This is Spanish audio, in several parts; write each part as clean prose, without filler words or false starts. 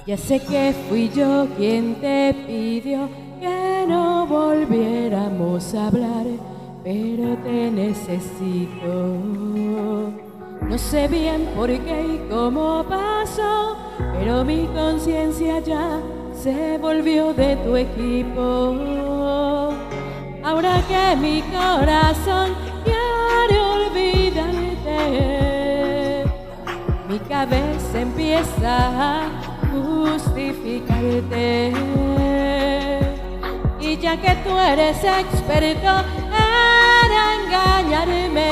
Ya sé que fui yo quien te pidió que no volviéramos a hablar, pero te necesito. No sé bien por qué y cómo pasó, pero mi conciencia ya se volvió de tu equipo. Ahora que mi corazón quiere olvidarte, mi cabeza empieza a justificarte. Y ya que tú eres experto en engañarme,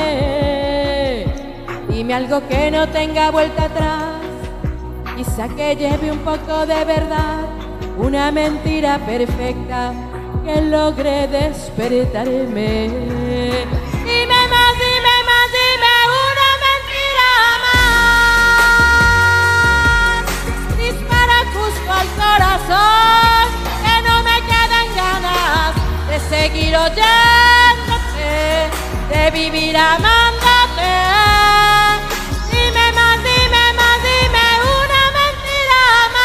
dime algo que no tenga vuelta atrás, quizá que lleve un poco de verdad, una mentira perfecta que logre despertarme. Dime más, dime más, dime una mentira más. Dispara justo al corazón, que no me queden ganas de seguir oyéndote, de vivir amándote. Dime más, dime más, dime una mentira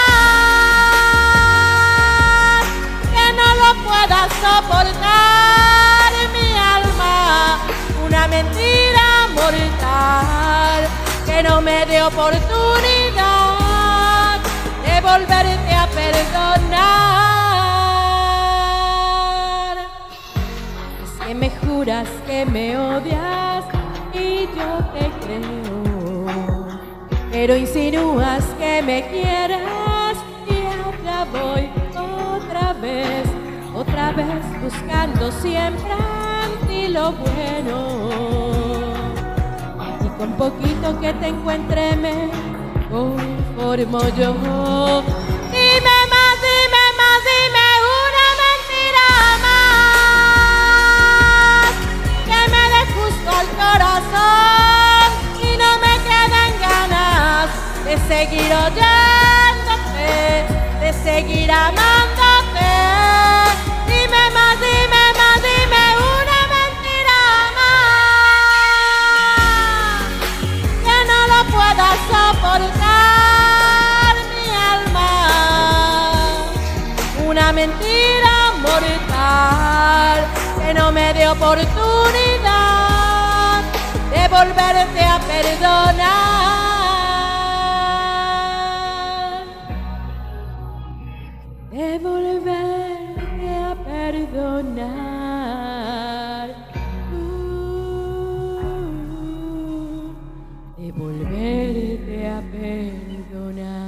más, que no lo pueda soportar mi alma. Una mentira mortal que no me dé oportunidad de volverte a perdonar. Es que me juras que me odias y yo te creo, pero insinúas que me quieres y allá voy otra vez buscando siempre en ti lo bueno. Y con poquito que te encuentre me conformo yo. Dime más, dime más, dime una mentira más, que me dé justo al corazón y no me queden ganas de seguir oyéndote, de seguir amándote. Dime más, dime más, dime una mentira más, que no lo pueda soportar mi alma. Una mentira mortal que no me dé oportunidad de volverte a perdonar. De volverte a perdonar, de volverte a perdonar.